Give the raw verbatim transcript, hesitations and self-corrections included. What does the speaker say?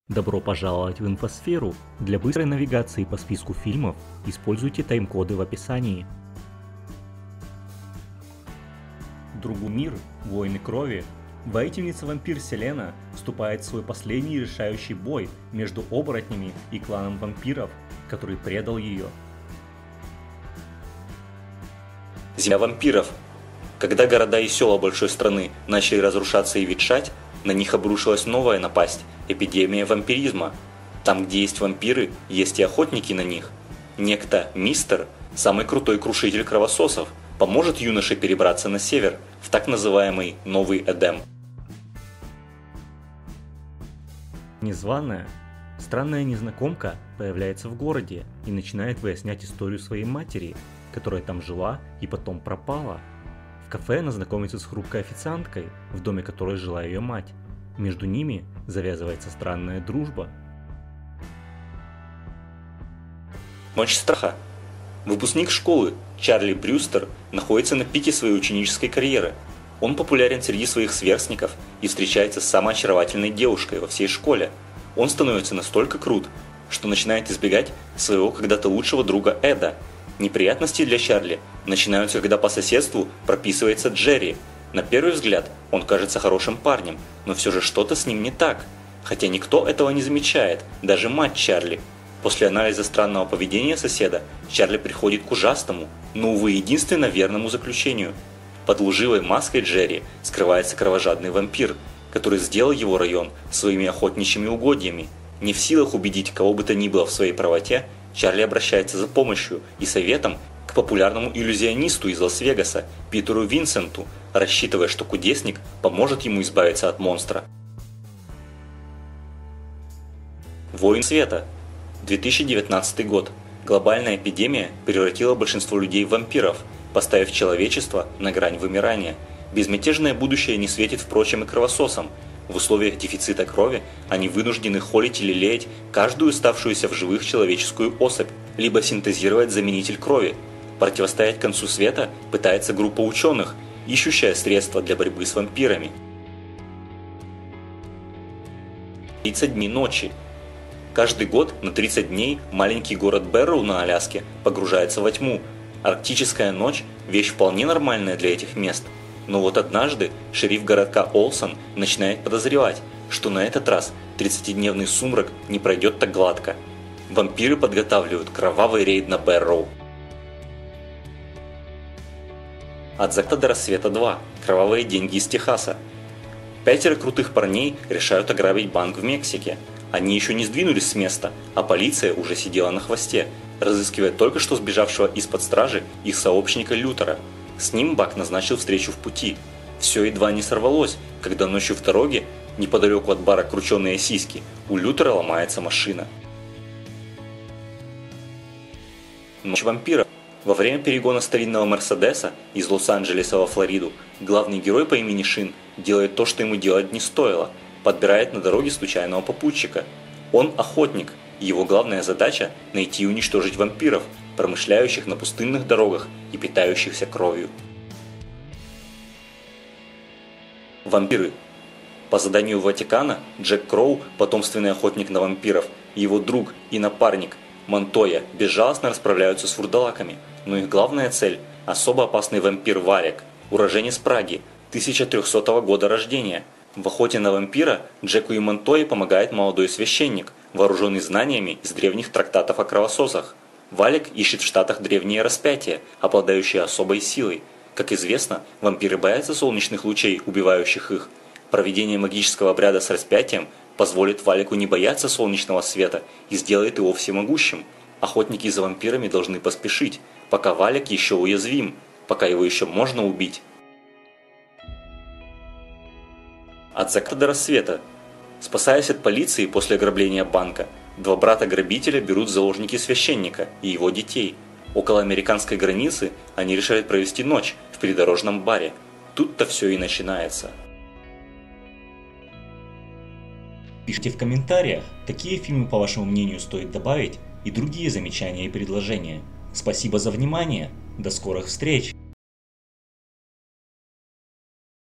Добро пожаловать в инфосферу! Для быстрой навигации по списку фильмов используйте тайм-коды в описании. Другумир. Войны крови. Воительница-вампир Селена вступает в свой последний решающий бой между оборотнями и кланом вампиров, который предал ее. Земля вампиров. Когда города и села большой страны начали разрушаться и ветшать, на них обрушилась новая напасть – эпидемия вампиризма. Там, где есть вампиры, есть и охотники на них. Некто Мистер, самый крутой крушитель кровососов, поможет юноше перебраться на север, в так называемый Новый Эдем. Незваная, странная незнакомка появляется в городе и начинает выяснять историю своей матери, которая там жила и потом пропала. В кафе она знакомится с хрупкой официанткой, в доме которой жила ее мать. Между ними завязывается странная дружба. Ночь страха. Выпускник школы Чарли Брюстер находится на пике своей ученической карьеры. Он популярен среди своих сверстников и встречается с самой очаровательной девушкой во всей школе. Он становится настолько крут, что начинает избегать своего когда-то лучшего друга Эда. Неприятности для Чарли начинаются, когда по соседству прописывается Джерри. На первый взгляд он кажется хорошим парнем, но все же что-то с ним не так. Хотя никто этого не замечает, даже мать Чарли. После анализа странного поведения соседа, Чарли приходит к ужасному, но, увы, единственно верному заключению. Под лживой маской Джерри скрывается кровожадный вампир, который сделал его район своими охотничьими угодьями. Не в силах убедить кого бы то ни было в своей правоте, Чарли обращается за помощью и советом к популярному иллюзионисту из Лас-Вегаса Питеру Винсенту, рассчитывая, что кудесник поможет ему избавиться от монстра. Воин света. две тысячи девятнадцатый год. Глобальная эпидемия превратила большинство людей в вампиров, поставив человечество на грань вымирания. Безмятежное будущее не светит, впрочем, и кровососам. В условиях дефицита крови они вынуждены холить и лелеять каждую оставшуюся в живых человеческую особь, либо синтезировать заменитель крови. Противостоять концу света пытается группа ученых, ищущая средства для борьбы с вампирами. тридцать дней ночи. Каждый год на тридцать дней маленький город Бэрроу на Аляске погружается во тьму. Арктическая ночь – вещь вполне нормальная для этих мест. Но вот однажды шериф городка Олсон начинает подозревать, что на этот раз тридцатидневный сумрак не пройдет так гладко. Вампиры подготавливают кровавый рейд на Бэрроу. От заката до рассвета два. Кровавые деньги из Техаса. Пятеро крутых парней решают ограбить банк в Мексике. Они еще не сдвинулись с места, а полиция уже сидела на хвосте, разыскивая только что сбежавшего из-под стражи их сообщника Лютера. С ним Бак назначил встречу в пути. Все едва не сорвалось, когда ночью в дороге, неподалеку от бара «Крученые сиськи», у Лютера ломается машина. Ночь вампира. Во время перегона старинного Мерседеса из Лос-Анджелеса во Флориду главный герой по имени Шин делает то, что ему делать не стоило. Подбирает на дороге случайного попутчика. Он охотник, и его главная задача – найти и уничтожить вампиров, промышляющих на пустынных дорогах и питающихся кровью. Вампиры. По заданию Ватикана Джек Кроу, потомственный охотник на вампиров, и его друг и напарник Монтоя безжалостно расправляются с вурдалаками, но их главная цель – особо опасный вампир Валек, уроженец Праги, тысяча трёхсотого года рождения. В охоте на вампира Джеку и Монтое помогает молодой священник, вооруженный знаниями из древних трактатов о кровососах. Валек ищет в Штатах древние распятия, обладающие особой силой. Как известно, вампиры боятся солнечных лучей, убивающих их. Проведение магического обряда с распятием позволит Валеку не бояться солнечного света и сделает его всемогущим. Охотники за вампирами должны поспешить, пока Валек еще уязвим, пока его еще можно убить. От заката до рассвета. Спасаясь от полиции после ограбления банка, два брата-грабителя берут в заложники священника и его детей. Около американской границы они решают провести ночь в придорожном баре. Тут-то все и начинается. Пишите в комментариях, какие фильмы, по вашему мнению, стоит добавить, и другие замечания и предложения. Спасибо за внимание. До скорых встреч!